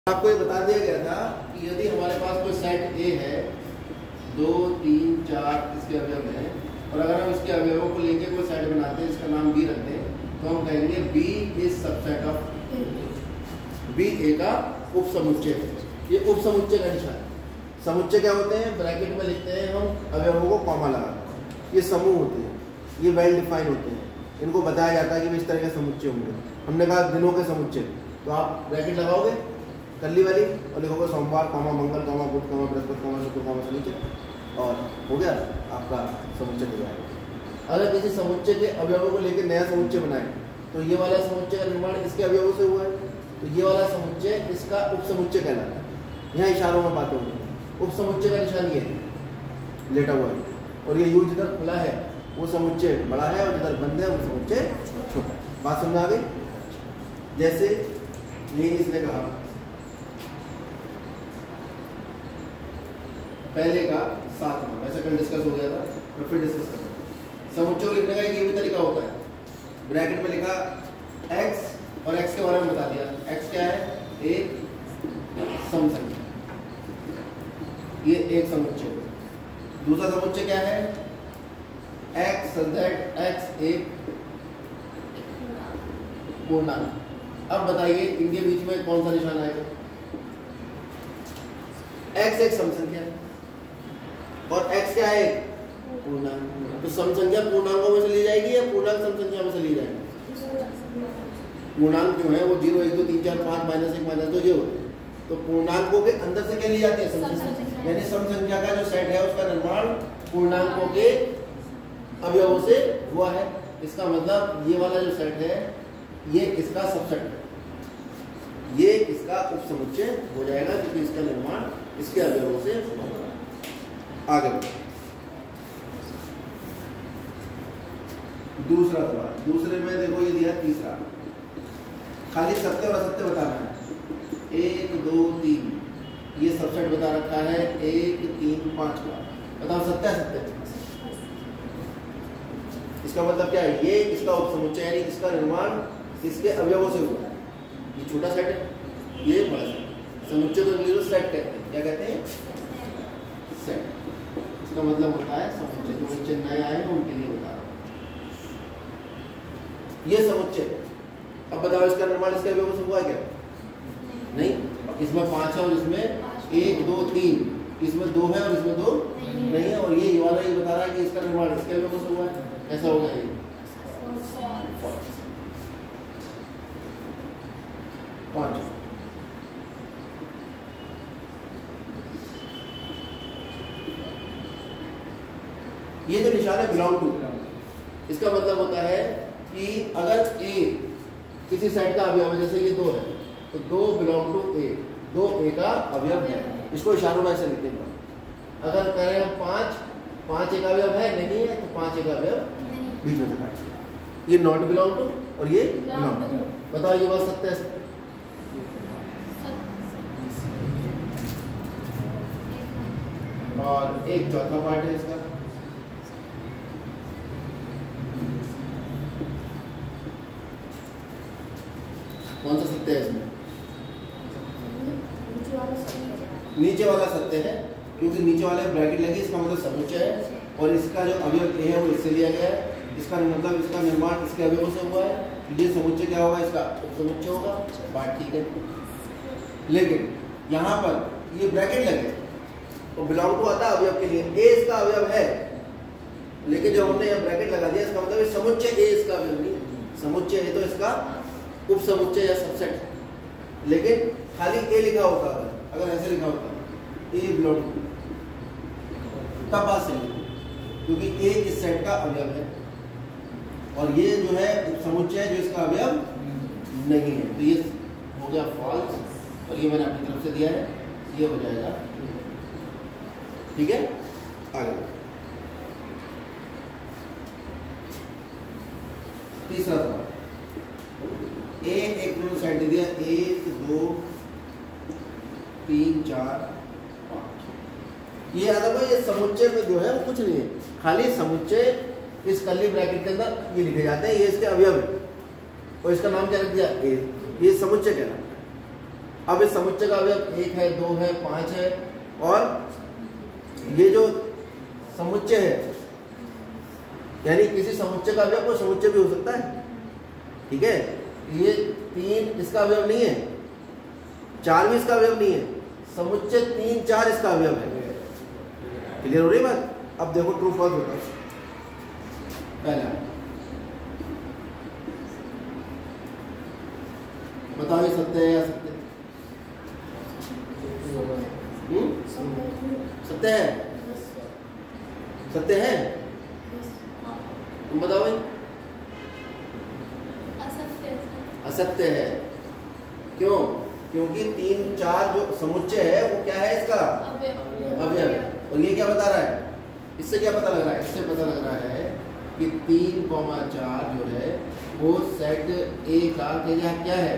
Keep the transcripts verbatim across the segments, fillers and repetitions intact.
आपको ये बता दिया गया था कि यदि हमारे पास कोई सेट ए है, दो तीन चार इसके अवयव हैं, और अगर हम इसके अवयवों को लेकर कोई सेट बनाते हैं, इसका नाम बी रखते हैं, तो हम कहेंगे B is subset of B A का उप समुच्चय है। ये उप समुच्चय का निशान है। समुच्चय क्या होते हैं? ब्रैकेट में लिखते हैं हम अवयवों को कॉमा लगा। ये समूह होते हैं, ये वेल डिफाइन होते हैं, इनको बताया जाता है कि इस तरह के समुच्चय होंगे। हमने कहा दिनों के समुच्चय, तो आप ब्रैकेट लगाओगे कल्ली वाली और लिखोगे सोमवार कॉमा मंगल कॉमा बुध कॉमा बृहस्पति कॉमा शुक्र कॉमा शनिचर, और हो गया आपका समुच्चय तैयार। अगर किसी समुच्चय के अवयवों को लेकर नया समुच्चय बनाए तो ये वाला समुच्चय का निर्माण इसके अवयवों से हुआ है, तो ये वाला समुच्चय इसका उप समुच्चय कहलाता है। यहाँ इशारों में बातें होंगी। उप समुच्चय का निशान ये है, लेटा हुआ है, और ये यू जिधर खुला है वो समुच्चय बड़ा है और जिधर बंद है वो समुच्चय छोटा है। बात समझ आ गई? जैसे ये इसने कहा पहले का सात में, वैसे कल डिस्कस हो गया था, तो फिर डिस्कस करते हैं। समुच्चय को लिखने का एक ये भी तरीका होता है, ब्रैकेट में लिखा x और x के बारे में बता दिया। x क्या है? एक सम संख्या, ये एक समुच्चय। दूसरा समुच्चय क्या है? x z x एक पूर्णांक। अब बताइए इनके बीच में कौन सा निशान आएगा? x एक सम संख्या और x क्या है? पूर्णांक। तो सम संख्या पूर्णांकों में से ली जाएगी या पूर्णांक सम संख्या में से ली जाएगी? पूर्णांक जो है वो जीरो एक दो तीन चार पाँच माइनस एक माइनस दो ये होते हैं। तो पूर्णांकों के अंदर से क्या ली जाती है? सम संख्या। यानी सम संख्या का जो सेट है उसका निर्माण पूर्णांकों के अवयवों से हुआ है। इसका मतलब ये वाला जो सेट है ये इसका सबसेट है, ये इसका उप समुच्चय हो जाएगा क्योंकि इसका निर्माण इसके अवयवों से होगा। आगे दूसरा सवाल, दूसरे में देखो ये दिया तीसरा, खाली सत्य और असत्य बताना है। एक दो तीन ये सबसेट बता रखा है, एक तीन पांच का। बताओ सत्य असत्य? इसका मतलब क्या है? ये इसका उप समुच्चय यानी इसका निर्माण इसके अवयवों से हुआ है। ये छोटा सेट है, ये बड़ा सेट। समुच्चय को इंग्लिश में सेट कहते हैं। क्या कहते हैं? सेट। इसका मतलब होता है समुच्चय। जो बच्चे नए आए हैं उनके लिए बता रहा हूं। ये समुच्चय, अब बताओ इसका निर्माण इसके अवयवों से हुआ है क्या? नहीं। इसमें पांच है और इसमें एक दो तीन, इसमें दो है और इसमें दो नहीं है, और ये वाला ये बता रहा है कि इसका निर्माण इसके अवयवों से हुआ है। ऐसा होगा ये पांच। ये जो निशान है बिलोंग टू, इसका मतलब होता है कि अगर ए किसी सेट का अवयव है, जैसे ये दो है तो दो बिलोंग टू ए, दो ए का अवयव है। इसको इशारों में ऐसे लिखते हैं। अगर करें हम पांच, पांच एक अवयव है नहीं है तो पांच एक अवयव बीच में से काट। ये नॉट बिलोंग टू और ये बिलोंग टू। बताओ ये बात सत्य है? और एक चौथा पार्ट है इसका, कौन सा सत्य है इसमें? नीचे वाला सत्य है क्योंकि नीचे वाले ब्रैकेट लगी, इसका मतलब समुच्चय है, और इसका जो अवयव ए है वो इससे लिया गया है। इसका मतलब इसका निर्माण इसके अवयवों से हुआ है। ये समुच्चय क्या होगा? इसका समुच्चय होगा। बात ठीक है। लेकिन यहाँ पर ये ब्रैकेट लगे तो बिलोंग टू आता है अवयव के लिए। ए इसका अवयव है, लेकिन जब हमने यहाँ ब्रैकेट लगा दिया इसका मतलब समुच्चय ए इसका अवयव नहीं है। समुच्चय है तो इसका उप समुच्चय या सबसेट, लेकिन खाली ए लिखा होता है। अगर ऐसे लिखा होता ए बिलोंग टू तब बात सही है, क्योंकि ए इस सेट का अवयव है और ये जो है उप समुच्चय है जो इसका अवयव नहीं है। तो ये हो गया फॉल्स और ये मैंने अपनी तरफ से दिया है, ये हो जाएगा ठीक है। आगे तीसरा सवाल, ए एक दोनों साइड दे दिया, एक दो तीन चार पाँच। ये याद रखो ये समुच्चय में जो है वो कुछ नहीं है, खाली समुच्चय इस कर्ली ब्रैकेट के अंदर ये लिखे जाते हैं। ये इसके अवयव है और इसका नाम क्या रख दिया? ए। ये समुच्चय कहलाता है। अब इस समुच्चय का अवयव एक है, दो है, पांच है, और ये जो समुच्चय है यानी किसी समुच्चय का अवयव कोई समुच्चय भी हो सकता है, ठीक है। ये तीन इसका अवयव नहीं है, चार भी इसका अवयव नहीं है, समुच्चय तीन चार इसका अवयव है। क्लियर हो रही बात? अब देखो ट्रू फॉल्स बताओ। पहला बताओ, ये सत्य है या सत्य? सत्य है, सत्य है, तुम बताओ भाई। असत्य है। क्यों? क्योंकि तीन चार जो समुच्चय है वो क्या है इसका अवयव। और ये क्या बता रहा है? इससे क्या पता लग रहा है? इससे पता लग रहा है कि तीन कौमा चार जो है वो सेट ए का क्या है?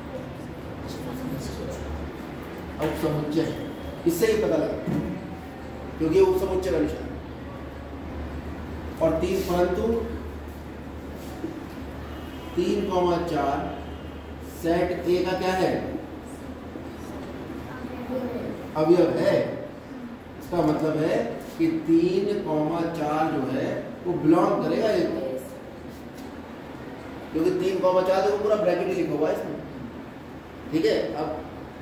उप समुच्चय है। इससे ही पता लगा क्योंकि उप समुच्चय का निशान। और तीन परंतु तीन कौमा चार सेट ए का क्या है? अवयव है। इसका मतलब है कि तीन कौमा चार जो है वो बिलोंग करेगा एक, क्योंकि तीन कौमा चार देखो पूरा ब्रैकेट ही लिखा हुआ है इसमें, ठीक है। अब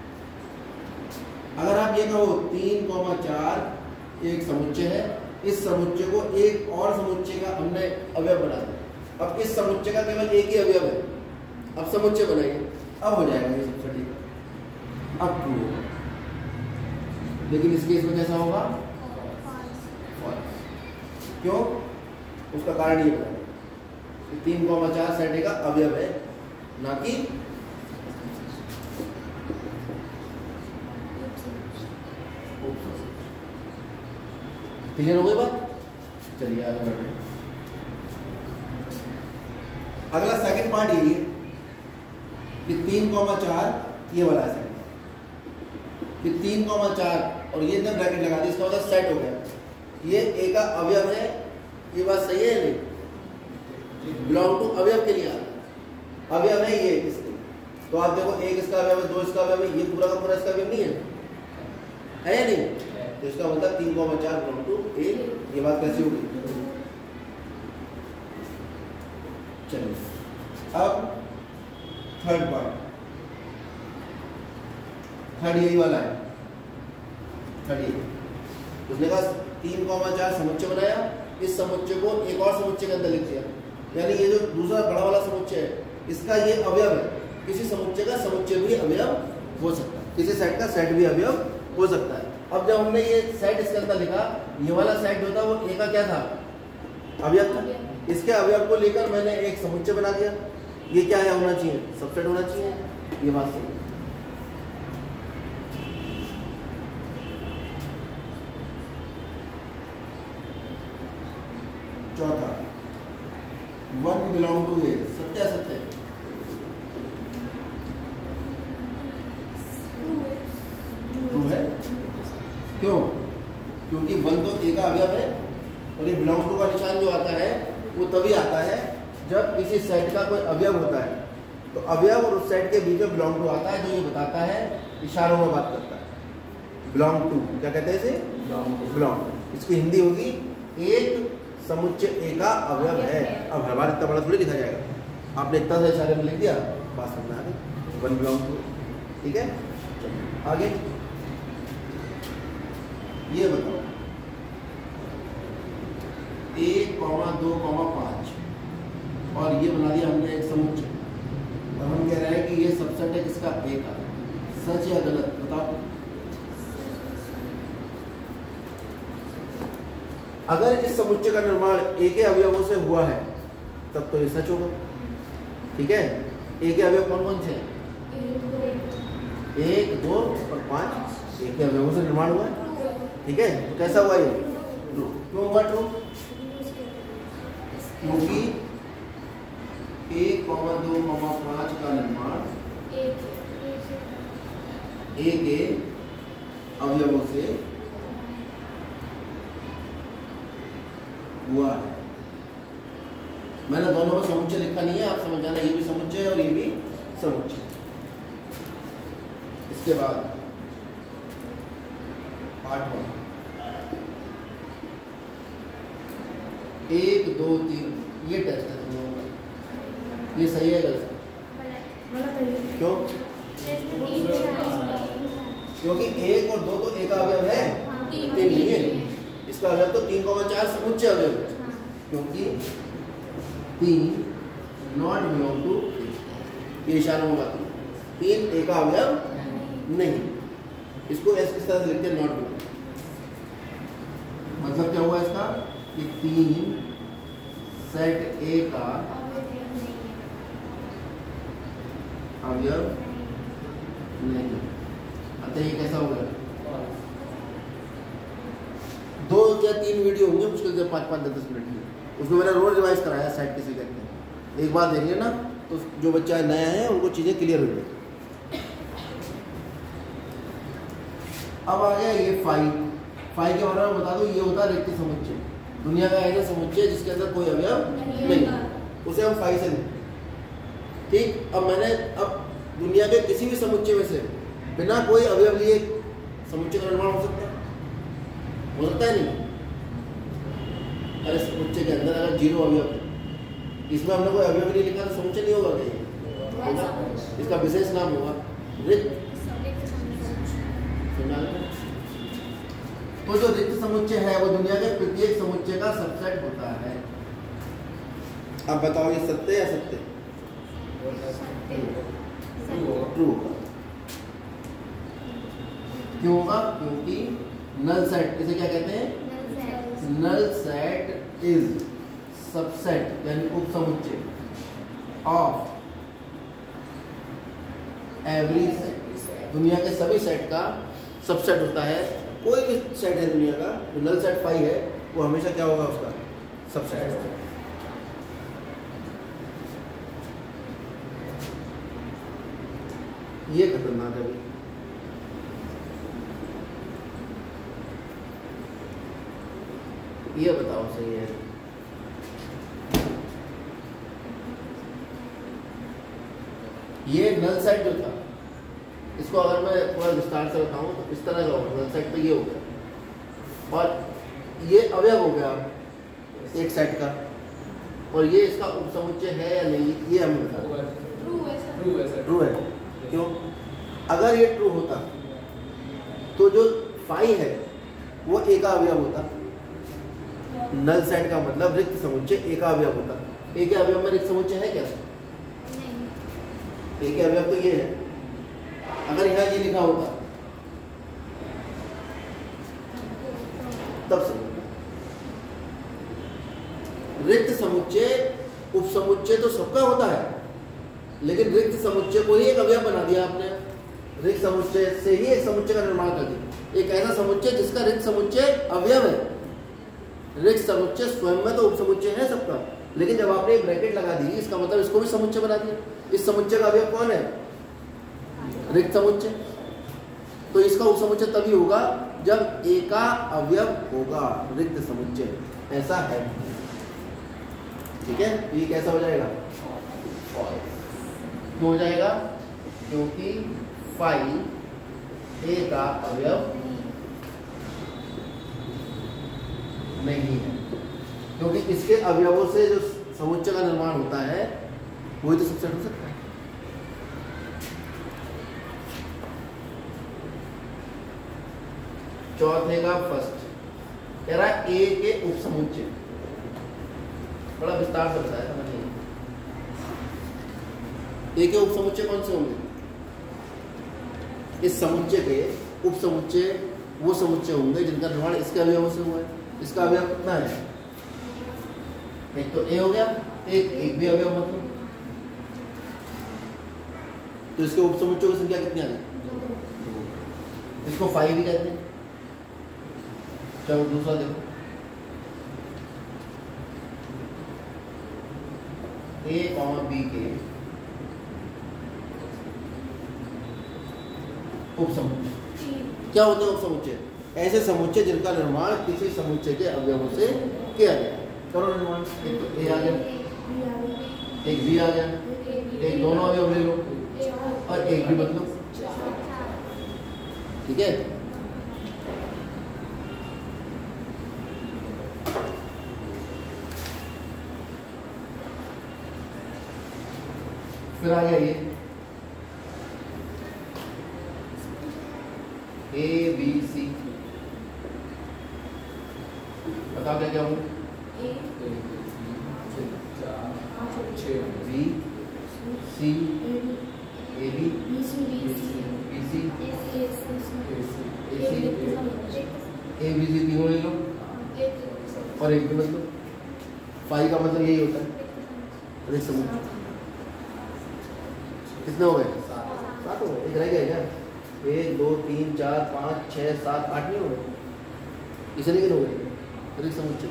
अगर आप ये कहो तीन कौमा चार एक समुच्चय है, इस समुच्चय को एक और समुच्चय का हमने अवयव बना दिया। अब इस समुच्चय का केवल एक ही अवयव है, अब समुच्चय बनाएंगे, अब हो जाएगा ये सब सटीक। अब ट्रू होगा, लेकिन इस केस में कैसा होगा? फॉल्स। क्यों? उसका कारण ये बताया कि तीन कौमा चार सेट ए का अवयव है, ना कि क्लियर हो गई बात? चलिए आगे बढ़ते हैं। अगला सेकंड पार्ट ये है कि तीन कौमा चार ये वाला है कि तीन कौमा चार और ये इधर ब्रैकेट लगा दी, इसका मतलब सेट हो गया। ये ए का अवयव है, ये बात सही है नहीं? बिलोंग टू अवयव के लिए अवयव है ये इसके, तो आप देखो एक इसका अवयव है, दो इसका अवयव है, ये पूरा का पूरा इसका अवयव नहीं है, है या नहीं? तो इसका मतलब तीन कौमा चार बिलोंग टू ए। ये बात कैसी होगी? चलिए अब थर्ड पार्ट, थर्ड यही वाला है। थर्ड ये उसने कहा तीन कौमा चार समुच्चय बनाया, इस समुच्चय को एक और समुच्चय के अंदर लिख दिया, यानी ये जो दूसरा बड़ा वाला समुच्चय है इसका ये अवयव है। किसी समुच्चय का समुच्चय भी अवयव हो सकता है, किसी सेट का सेट भी अवयव हो सकता है। अब जब हमने ये सेट इसके अंदर लिखा, ये वाला सेट जो था वो ए का क्या था? अवयव था। इसके अवयव को लेकर मैंने एक समुच्चय बना दिया। ये क्या है? होना चाहिए सबसेट होना चाहिए। ये बात सही। चौथा, वन बिलोंग टू ए, सत्य असत्य? ट्रू है। क्यों? क्योंकि वन तो ए का अवयव है, और ये बिलोंग टू का निशान जो आता है वो तभी आता है जब किसी सेट का कोई अवयव होता है। तो अवयव और उस सेट के बीच में बिलोंग टू आता है, जो ये बताता है, इशारों में बात करता है। बिलोंग टू क्या कहते हैं इसे? Belong to. इसकी हिंदी होगी एक समुच्चय ए का अवयव है। अब हर बार इतना बड़ा थोड़ी लिखा जाएगा, आपने इतना सा इशारे में लिख दिया, बात समझ आ गई, वन बिलोंग टू। ठीक है, आगे ये बताओ एक कौमा दो कौमा पाँच, और ये बना दिया हमने एक समुच्चय, और हम कह रहे हैं कि ये सबसेट है किसका? ए का। सच या गलत बताओ? अगर इस समुच्चय का निर्माण ए के अवयवों से हुआ है तब तो ये सच होगा। ठीक है, ए के अवयव कौन कौन से हैं? एक, दो और पाँच ए के अवयवों से निर्माण हुआ है। ठीक है, तो कैसा हुआ ये? ट्रू। क्यों हुआ ट्रू? क्योंकि एक कौमा दो कौमा पाँच का निर्माण ए के अवयवों से हुआ है। मैंने दोनों में समुच्चय लिखा नहीं है, आप समझ जाना, ये भी समुच्चय है और ये भी समुच्चय। इसके बाद आठवां, एक दो तीन, ये टेस्ट है तुम लोगों का, ये सही है गलत? क्यों? क्योंकि एक और दो तो एक अवयव है, तीन नहीं है। इसका अवयव तो तीन कौमा चार समुच्चय अवयव है, क्योंकि तीन नॉट बिलोंग टू, ये इशारा होगा तीन एक अवयव नहीं। इसको ऐसे किस तरह से लिखते हैं? Not belong. मतलब क्या हुआ इसका कि तीन सेट ए का अवयव नहीं। अतः ये कैसा होगा? दो या तीन वीडियो होंगे मुश्किल से पाँच पाँच दस दस मिनट की, उसमें मैंने रोज रिवाइज कराया सेट किसे कहते हैं। एक बार देख लेना तो जो बच्चा नया है उनको चीज़ें क्लियर हो जाएगी। अब आ गया ये फाइव। फाइव के बारे में बता दो, ये होता है रिक्त समुच्चय। दुनिया का ऐसा समुच्चय जिसके अंदर कोई अवयव नहीं, नहीं। उसे हम फाइव से लेते। ठीक, अब मैंने अब दुनिया के किसी भी समुच्चय में से बिना कोई अवयव लिए समुच्चय का निर्माण हो सकता है? हो सकता है नहीं? अरे समुच्चय के अंदर अगर जीरो अवयव है, इसमें हमने कोई अवयव नहीं लिखा तो समुच्चय नहीं होगा क्या? होगा। इसका विशेष नाम होगा रिक्त। तो जो रिक्त समुच्चय है वो दुनिया के प्रत्येक समुच्चय का सबसेट होता है। अब बताओ ये सत्य या सत्य? ट्रू होगा। क्यों होगा? क्योंकि नल सेट, इसे क्या कहते हैं? नल सेट इज सबसेट यानी उपसमुच्चय ऑफ एवरी सेट। दुनिया के सभी सेट का सबसेट होता है। कोई भी सेट है दुनिया का, जो नल सेट फाइव है वो हमेशा क्या होगा? उसका सबसेट होगा। ये खतरनाक है। ये बताओ सही है? ये नल सेट जो था, इसको अगर मैं थोड़ा विस्तार से बताऊं तो इस तरह का होगा। नल सेट तो ये हो गया, और ये अवयव हो गया एक सेट का, और ये इसका उपसमुच्चय है या नहीं ये हमें बता। ट्रू है। क्यों? अगर ये ट्रू होता तो जो फाइव है वो एक अवयव होता। नल सेट का मतलब रिक्त समुच्चय एक अवयव होता। एक अवयव में रिक्त समुच्चय है क्या? एक अवयव तो ये है। अगर यहाँ ये लिखा होता तब से रिक्त समुच्चय उपसमुच्चय तो सबका होता है, लेकिन रिक्त समुच्चय को ही एक अवयव बना दिया आपने। रिक्त समुच्चय से ही एक समुच्चय का निर्माण कर दिया। एक ऐसा समुच्चय जिसका रिक्त समुच्चय अवयव है। रिक्त समुच्चय स्वयं में तो उपसमुच्चय है सबका, लेकिन जब आपने एक ब्रैकेट लगा दी इसका मतलब इसको भी समुच्चय बना दिया। इस समुच्चय का अवयव कौन है? रिक्त समुच्चय। तो इसका उपसमुच्चय तभी होगा जब एका अवयव होगा, रिक्त समुच्चय। ऐसा है। ठीक है, ये कैसा हो जाएगा? क्यों हो जाएगा? क्योंकि फाइव ए का अवयव नहीं है। क्योंकि इसके अवयवों से जो समुच्चय का निर्माण होता है वही तो सबसेट हो सकता है। चौथे का फर्स्ट कह रहा है ए के उपसमुच्चय। बड़ा विस्तार से बताया था मैंने। ए के उपसमुच्चय कौन से होंगे? इस समुच्चय के उपसमुच्चय वो समुच्चय होंगे जिनका निर्माण इसके अवयवों से हुआ है। इसका अवयव कितना है? एक तो ए हो गया, एक एक भी अवयव मतलब, तो इसके उपसमुच्चयों की संख्या कितनी आ गई? इसको फाइव भी कहते हैं। चलो दूसरा देखो, ए कॉमा बी के उपसमुच्चय क्या होते हैं? उपसमुच्चय ऐसे समुच्चय जिनका निर्माण किसी समुच्चय के अवयवों से किया गया। करो निर्माण। एक तो ए आ गया, एक बी आ गया, एक दोनों अवयव ले लो और एक भी बदलो। ठीक है। फिर आ गया ये ए बी सी, बताओ क्या क्या हूँ? B C A B B C A B C तीनों ले लो और एक भी मत लो। फाइव का मतलब यही होता है। देख समझ कितने हो गए? सात हो गए। एक रह गया क्या? एक दो तीन चार पाँच छः सात आठ नहीं हो गए? इसे लेकिन हो गए। अरे समझ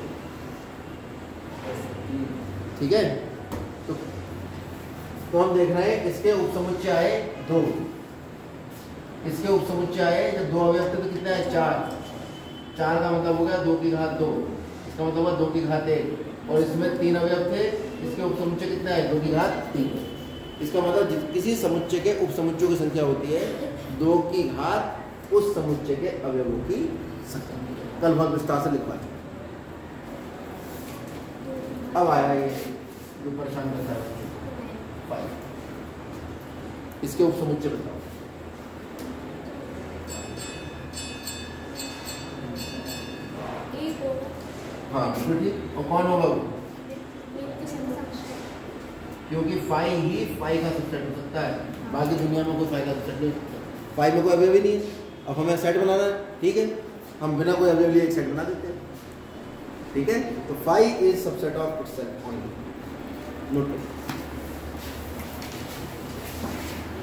ठीक है। तो, तो हम देख रहे हैं इसके उपसमुच्चय आए दो, इसके उपसमुच्चय आए जब दो अवयव थे तो कितना है? चार। चार का मतलब हो गया दो की घात दो, इसका मतलब हुआ दो की घात एक, और इसमें तीन अवयव थे, इसके उपसमुच्चय कितना है? दो की घात तीन। इसका मतलब किसी समुच्चय के उपसमुच्चयों की संख्या होती है दो की घात उस समुच्चय के अवयवों की संख्या। कल बहुत विस्तार से लिखवा चुके। अब आया ये जो परेशान करता है फाइव, इसके उपसमुच्चय बताओ। हाँ बिल्कुल ठीक। और कौन होगा वो? क्योंकि फाइव ही फाइव का सबसेट हो सकता है, बाकी दुनिया में कोई फाइव का सबसेट नहीं हो सकता। फाइव में कोई अवयव ही नहीं है। अब हमें सेट बनाना है, ठीक है, हम बिना कोई अवयव लिए एक सेट बना देते हैं, ठीक है। तो five is subset of itself only. Note करो।